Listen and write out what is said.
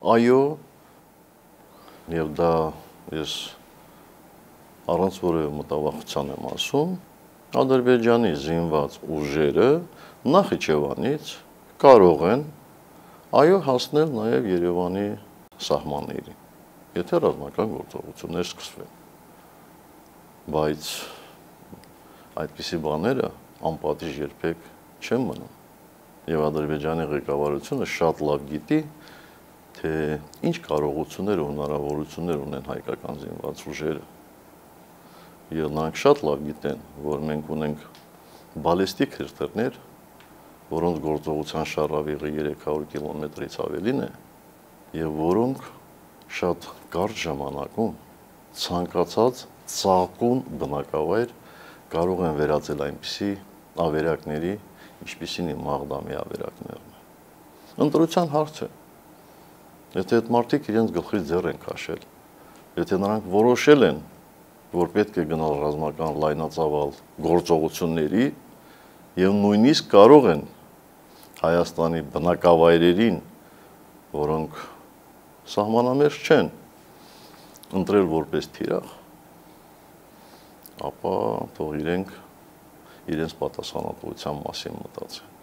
Այո, եւ դա ես առանց որևէ մտավախության եմ ասում, Ադրբեջանի զինված ուժերը Նախիջևանից կարող են հասնել նաեւ Երևանի սահմաններին, եթե ռազմական գործողություններ սկսվեն։ Բայց այդպիսի բաները անպատիժ երբեք չեն մնում։ Եվ Ադրբեջանի ղեկավարությունը շատ լավ գիտի, թե ինչ կարողություններ ու հնարավորություններ ունեն հայկական զինված ուժերը։ Եվ նրանք շատ լավ գիտեն, որ մենք ունենք բալիստիկ հրթիռներ, որոնց գործողության շարավիղը 300 կիլոմետրից ավելին է, եւ որոնք շատ կարճ ժամանակում ցանկացած ծաղկուն բնակավայր կարող են վերածել այնպիսի ավերակների, ինչպիսին Մաղդամի ավերակներն են։ Ընտրության հարց է։ Եթե այդ մարդիկ իրենց գլխից ձեռ են քաշել, եթե նրանք որոշել են, որ պետք է գնալ ռազմական լայնածավալ գործողությունների եւ նույնիսկ կարող են Հայաստանի բնակավայրերին, որոնք սահմանամերձ չեն, ընտրել որպես թիրախ, ապա թող իրենք իրենց պատասխանատվության մասին մտածեն։